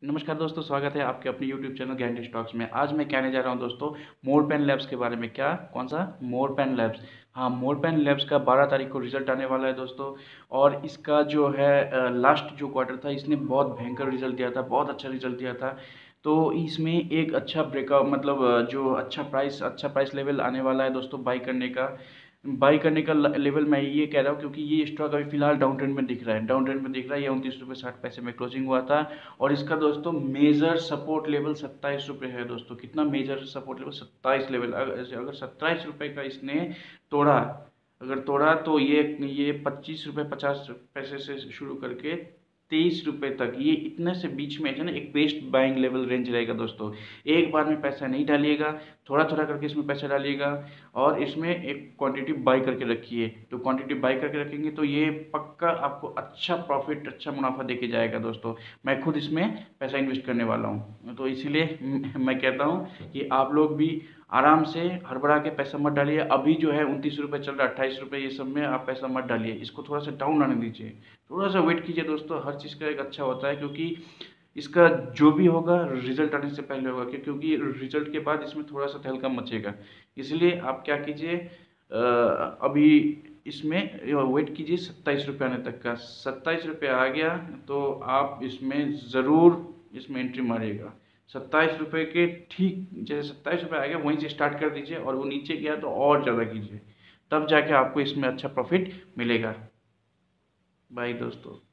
नमस्कार दोस्तों, स्वागत है आपके अपने YouTube चैनल गारंटी स्टॉक्स में। आज मैं कहने जा रहा हूं दोस्तों मोरपेन लैब्स के बारे में। क्या? कौन सा? मोरपेन लैब्स। हाँ, मोरपेन लैब्स का 12 तारीख को रिजल्ट आने वाला है दोस्तों। और इसका जो है लास्ट जो क्वार्टर था, इसने बहुत भयंकर रिजल्ट दिया था, बहुत अच्छा रिजल्ट दिया था। तो इसमें एक अच्छा ब्रेकआउट मतलब जो अच्छा प्राइस लेवल आने वाला है दोस्तों बाई करने का लेवल मैं ये कह रहा हूँ, क्योंकि ये स्टॉक अभी फिलहाल डाउन ट्रेंड में दिख रहा है। ये 29 रुपये 60 पैसे में क्लोजिंग हुआ था। और इसका दोस्तों मेजर सपोर्ट लेवल 27 रुपये है दोस्तों। कितना मेजर सपोर्ट लेवल? 27 लेवल। अगर 27 रुपये का इसने तोड़ा अगर तोड़ा तो ये 25 रुपये 50 पैसे से शुरू करके 23 रुपये तक, ये इतने से बीच में है ना, एक बेस्ट बाइंग लेवल रेंज रहेगा दोस्तों। एक बार में पैसा नहीं डालिएगा, थोड़ा थोड़ा करके इसमें पैसा डालिएगा और इसमें एक क्वांटिटी बाई करके रखिए। तो क्वांटिटी बाई करके रखेंगे तो ये पक्का आपको अच्छा प्रॉफिट, अच्छा मुनाफा देके जाएगा दोस्तों। मैं खुद इसमें पैसा इन्वेस्ट करने वाला हूँ, तो इसीलिए मैं कहता हूँ कि आप लोग भी आराम से हड़बड़ा के पैसा मत डालिए। अभी जो है 29 रुपये चल रहा है, 28 रुपये, ये सब में आप पैसा मत डालिए। इसको थोड़ा सा डाउन आने दीजिए, थोड़ा सा वेट कीजिए दोस्तों। हर चीज़ का एक अच्छा होता है, क्योंकि इसका जो भी होगा रिजल्ट आने से पहले होगा, क्योंकि रिजल्ट के बाद इसमें थोड़ा सा तहलका मचेगा। इसलिए आप क्या कीजिए, अभी इसमें वेट कीजिए 27 रुपये आने तक का। 27 रुपये आ गया तो आप इसमें ज़रूर इसमें एंट्री मारिएगा। 27 रुपये के ठीक जैसे 27 रुपये आ गया वहीं से स्टार्ट कर दीजिए, और वो नीचे गया तो और ज़्यादा कीजिए, तब जाके आपको इसमें अच्छा प्रॉफिट मिलेगा। बाय दोस्तों।